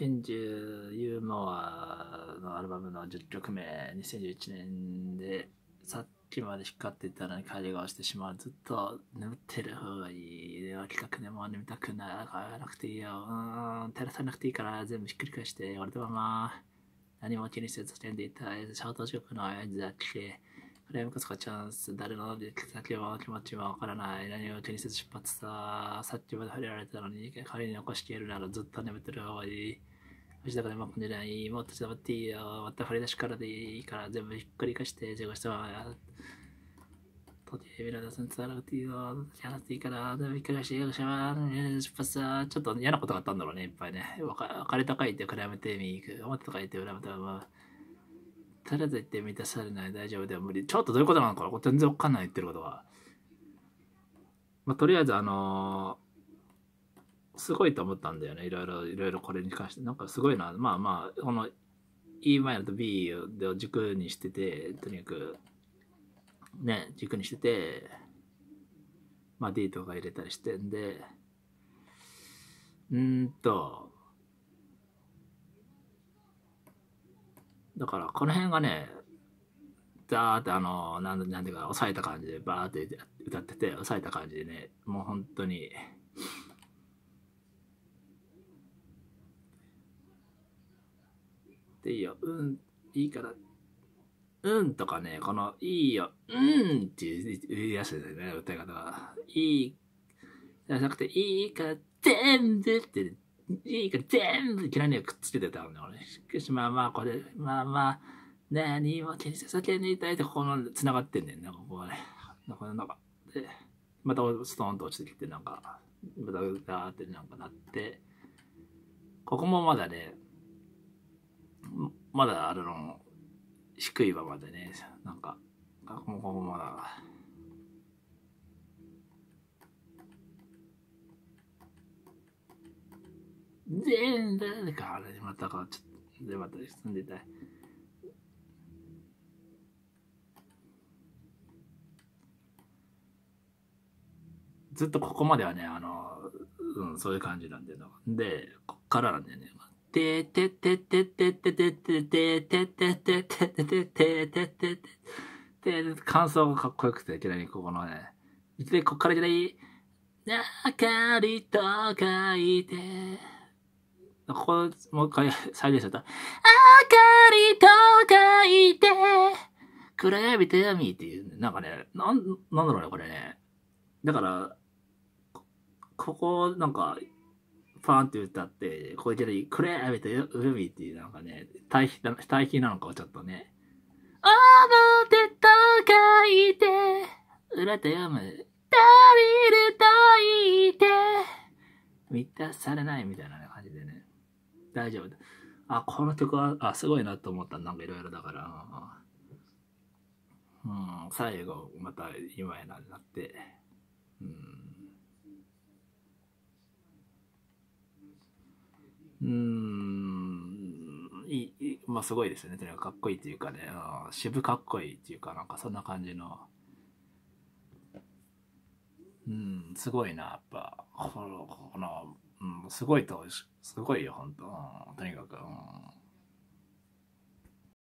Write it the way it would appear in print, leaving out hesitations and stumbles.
真珠ユーモアのアルバムの10曲目、2011年で、さっきまで光ってたのに帰り顔してしまう。ずっと眠ってる方がいい。では企画でも眠たくなくていいよ。照らさなくていいから全部ひっくり返して、俺のまま何も気にせず叫んでいた。消灯時刻の合図だけ。これはムカつかチャンス。誰の先も気持ちもわからない。何も気にせず出発さ。さっきまで触れられたのに、仮に残し消えるならずっと眠ってる方がいい。藤田がもっと寝ない。もっと黙っていいよ。また振り出しからでいいから全部ひっくり返して、15したまま。時計見られたら伝わらなくていいよ。話していいから、全部ひっくり返して、よっしゃ出発さ。ちょっと嫌なことがあったんだろうね、いっぱいね。別れたかいって比べてみ、思ってたかいって比べたら、とりあえず言って満たされない。大丈夫でも無理。ちょっとどういうことなのかな、これ全然わかんない、言ってることは。とりあえずすごいと思ったんだよね。いろいろこれに関して。なんかすごいな。この E マイナーと B を軸にしてて、とにかく、ね、軸にしてて、D とか入れたりしてんで、だからこの辺がね、ザーってなんていうか、抑えた感じでバーって歌ってて、抑えた感じでね、もう本当に、でいいよ、いいから、とかね、この、いいよ、っていうやつだよね、歌い方が。いい、じゃなくて、いいから全部って、いいから全部、いきなりくっつけてたのね、俺。しかし、これ、何も気にせさけにいたいって、ここの繋がってんねんね、ここはね。なんか、で、またストーンと落ちてきて、なんか、また歌ってなんかなって、ここもまだね、まだ低いままでね、なんか、ここもまだ、全部か、あれ、またか、ちょっと、で、また住んでたい。ずっとここまではね、そういう感じなんだよ。で、こっからなんだよね。ててててててててててててててててててて感想がかっこよくて、いきなりここのね。で、こっからいきなり、明かりと書いて、ここ、もう一回再現すると、明かりと書いて、暗闇と闇っていう、なんかね、なんだろうね、これね。だから、ここ、なんか、パーンって歌って、こういきなり、クレーみたいな、海っていう、なんかね、対比なのかちょっとね。表と書いて、裏と読む、足りると言って、満たされないみたいな感じでね。大丈夫。この曲は、すごいなと思った。なんかいろいろだから。最後、また今やなって。すごいですよね。とにかくかっこいいっていうかね、渋かっこいいっていうか、なんかそんな感じの、すごいな、やっぱ、すごいよ、ほんと、とにかく、